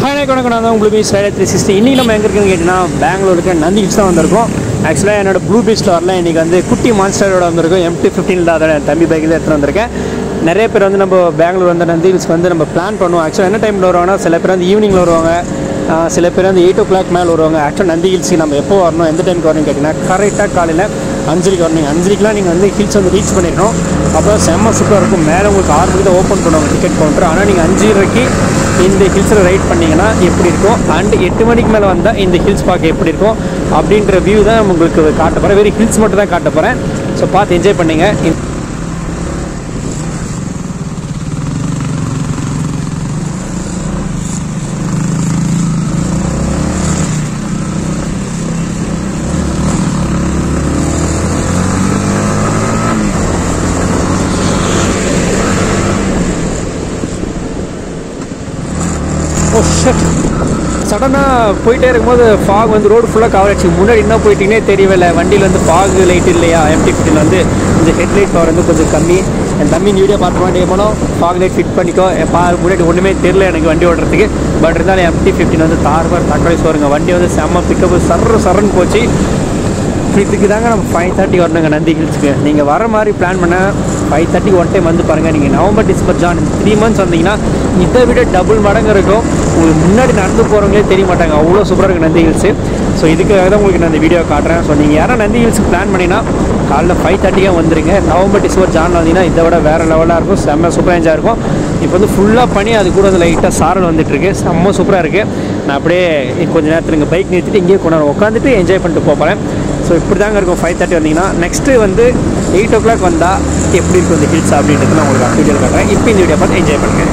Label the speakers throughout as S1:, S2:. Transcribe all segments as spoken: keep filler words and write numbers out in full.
S1: Hi வணக்கம், நான் தான் உங்களுக்கு ஸ்டைல் த்ரீ சிக்ஸ்டி. இன்றைக்கி நம்ம எங்கே இருக்குன்னு கேட்டிங்கன்னா பெங்களூருக்கு நந்தி ஹில்ஸ் தான் வந்திருக்கோம். ஆக்சுவலாக என்னோட ப்ளூ பீச்சில் வரல, இன்றைக்கி வந்து குட்டி மான்ஸ்டரோட வந்திருக்கோம். எம்டி ஃபிஃப்டீனில் தான் அதோட தம்பி பைக்கில் எடுத்துகிட்டு வந்திருக்கேன். நிறைய பேர் வந்து நம்ம பெங்களூர் வந்து நந்தி ஹில்ஸ்க்கு வந்து நம்ம பிளான் பண்ணுவோம். ஆக்சுவலாக என்ன டைமில் வருவாங்கன்னா, சில பேர் வந்து ஈவினிங்கில் வருவாங்க, சில பேர் வந்து எயிட் ஓ கிளாக் மேலே வருவாங்க. ஆக்சுவலாக நந்தி ஹில்ஸ்க்கு நம்ம எப்போ வரணும், எந்த டைமுக்கு வரணும்னு கேட்டிங்கன்னா, கரெக்டாக காலையில் அஞ்சரைக்கு வரணும். அஞ்சரைக்கெலாம் நீங்கள் வந்து ஹில்ஸ் வந்து ரீச் பண்ணிடணும். அப்போ செம்ம சூப்பராக இருக்கும். மேலே உங்களுக்கு ஆறு மணிக்கு தான் ஓப்பன் பண்ணுவாங்க டிக்கெட் கவுண்டர். ஆனால் நீங்கள் அஞ்சரைக்கு இந்த ஹில்ஸில் ரைட் பண்ணிங்கன்னா எப்படி இருக்கும், அண்ட் எட்டு மணிக்கு மேலே வந்தால் இந்த ஹில்ஸ் பார்க்க எப்படி இருக்கும் அப்படின்ற வியூ தான் உங்களுக்கு காட்ட போகிறேன். வெறும் ஹில்ஸ் மட்டும் தான் காட்ட போகிறேன். ஸோ பார்த்து என்ஜாய் பண்ணுங்க. சடனாக போயிட்டே இருக்கும்போது ஃபாக் வந்து ரோடு ஃபுல்லாக கவர் ஆச்சு. முன்னாடி என்ன போயிட்டீங்கன்னே தெரியவில்லை. வண்டியில் வந்து ஃபாக் லைட் இல்லையா, எம்டி ஃபிஃப்டின் வந்து இந்த ஹெட்லைட் பவர் வந்து கொஞ்சம் கம்மி. என் தம்பி வீடியோ பார்த்து வேண்டிய போனோம், ஃபாக் லைட் ஃபிட் பண்ணிக்கோ. பா முன்னாடி ஒன்றுமே தெரியல எனக்கு வண்டி ஓடுறதுக்கு. பட் இருந்தாலும் எம்டி ஃபிஃப்டின் வந்து தார்பார் தக்கலை சோறுங்க. வண்டி வந்து செம்ம பிக்கப்பு சர்ற சரன்னு போச்சு. இதுக்கு தாங்க நம்ம ஃபைவ் தேர்ட்டி வரணுங்க நந்தி ஹில்ஸுக்கு. நீங்கள் வர மாதிரி பிளான் பண்ண ஃபைவ் தேர்ட்டிக்கு ஒன் டைம் வந்து பாருங்கள். நீங்கள் November December Jan three months வந்தீங்கன்னா இதை விட டபுள் மடங்கு இருக்கும். உங்களுக்கு முன்னாடி நடந்து போகிறவங்களே தெரிய மாட்டாங்க, அவ்வளோ சூப்பராக இருக்குது நந்தி ஹில்ஸு. ஸோ இதுக்காக தான் உங்களுக்கு நான் இந்த வீடியோ காட்டுறேன். ஸோ நீங்கள் யாரும் நந்தி ஹில்ஸுக்கு பிளான் பண்ணிங்கன்னா காலைல ஃபைவ் தேர்ட்டிக்காக வந்துடுங்க. நவம்பர் டிசம்பர் ஜான் வந்தீங்கன்னா இதை விட வேறு லெவலாக இருக்கும். செம்ம சூப்பராக என்ஜாய் இருக்கும். இப்போ வந்து ஃபுல்லாக பண்ணி அது கூட வந்து லைட்டாக சாரல் வந்துட்டுருக்கு. செம்ம சூப்பராக இருக்குது. நான் அப்படியே கொஞ்சம் நேரத்தில் இங்கே பைக் நிறுத்திட்டு இங்கேயே கொண்டாந்து உட்காந்துட்டு என்ஜாய் பண்ணிட்டு போகிறேன். ஸோ இப்படி தாங்க இருக்கும் ஃபைவ் தேர்ட்டி வந்தீங்கன்னா. நெக்ஸ்ட்டு வந்து எயிட் ஓ கிளாக் வந்தால் எப்படி இருக்கும் இந்த ஹில்ஸ் அப்படின்றது நான் உங்களுக்கு வீடியோ காட்டுறேன். இப்போ இந்த வீடியோ பார்த்து என்ஜாய் பண்ணுங்கள்.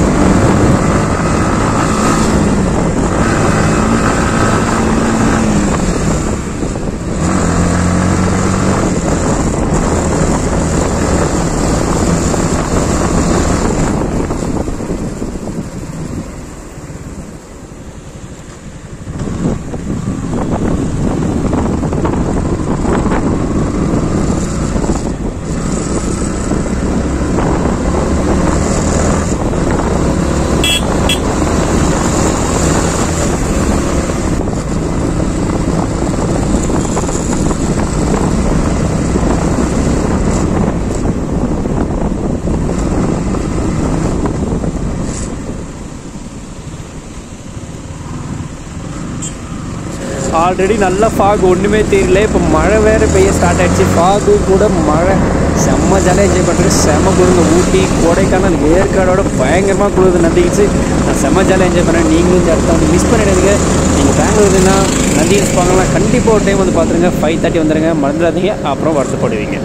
S1: ஆல்ரெடி நல்ல ஃபாக், ஒன்றுமே தெரியல. இப்போ மழை வேறு பெய்ய ஸ்டார்ட் ஆகிடுச்சு. ஃபாகு கூட மழை செம்ம ஜாலியாக என்ஜாய் பண்ணுறது. செம்ம குளிர்ந்து ஊட்டி கொடைக்கானல் ஏற்காடோட பயங்கரமாக குளிர்ந்து நந்தி ஹில்ஸு. நான் செம்ம ஜாலியாக என்ஜாய் பண்ணேன். நீங்களும் இந்த இடத்த வந்து மிஸ் பண்ணிடுங்க. நீங்கள் பெங்களூர்னா நந்தி ஹில்ஸ் பார்க்கலாம், கண்டிப்பாக ஒரு டைம் வந்து பார்த்துருங்க. ஃபைவ் தேர்ட்டி வந்துடுங்க, மறந்துடாதீங்க, அப்புறம் வருத்தப்படுவீங்க.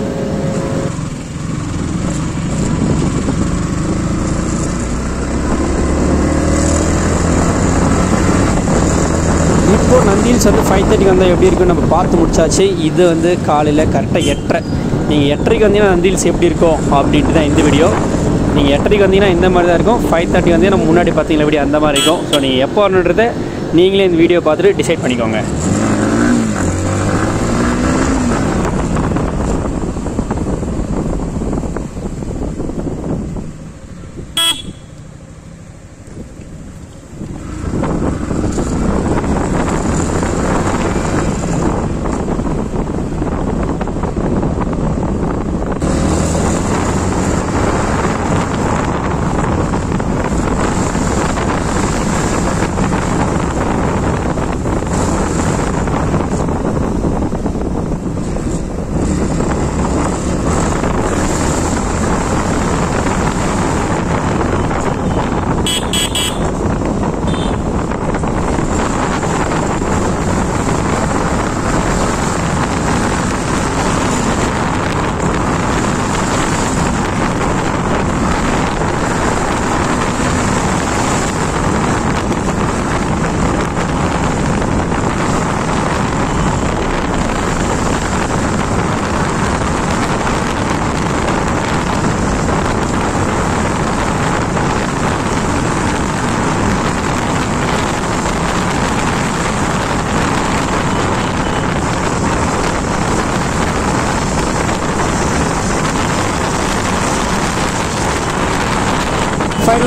S1: இப்போது நந்தி ஹில்ஸ் வந்து ஃபைவ் தேர்ட்டிக்கு வந்தால் எப்படி இருக்குன்னு நம்ம பார்த்து முடிச்சாச்சு. இது வந்து காலையில் கரெக்டாக எட்டரை. நீங்கள் எட்டரைக்கு வந்தீங்கன்னா நந்தி ஹில்ஸ் எப்படி இருக்கும் அப்படின்ட்டு தான் இந்த வீடியோ. நீங்கள் எட்டரைக்கு வந்தீங்கன்னா இந்த மாதிரி தான் இருக்கும். ஃபைவ் தேர்ட்டி வந்து நம்ம முன்னாடி பார்த்தீங்கன்னா எப்படி அந்த மாதிரி இருக்கும். ஸோ நீங்கள் எப்போ வரணுன்றதை நீங்களே இந்த வீடியோ பார்த்துட்டு டிசைட் பண்ணிக்கோங்க.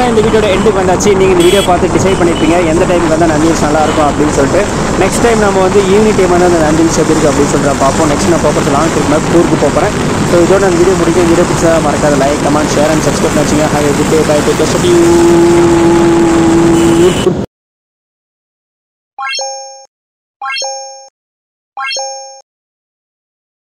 S1: அவ்வளோதான் இந்த வீடியோட எண்டுக்கு வந்தாச்சு. நீங்கள் இந்த வீடியோ பார்த்து டிசைட் பண்ணியிருப்பீங்க எந்த டைமுக்கு வந்தால் நந்தி ஹில்ஸ் நல்லாயிருக்கும் அப்படின்னு சொல்லிட்டு. நெக்ஸ்ட் டைம் நம்ம வந்து ஈவினிங் டைம் வந்து அந்த நந்தி ஹில்ஸ் எப்படி இருக்குது அப்படின்னு சொல்லிட்டு பார்ப்போம். நெக்ஸ்ட் நான் போகிறது லாங் ட்ரிப் மாதிரி டூருக்கு போகிறேன். ஸோ இதோட அந்த வீடியோ முடிக்க வீடியோ பிடிச்சா மறக்காத like comment share and subscribe வச்சுங்க. Hi good day bye take care.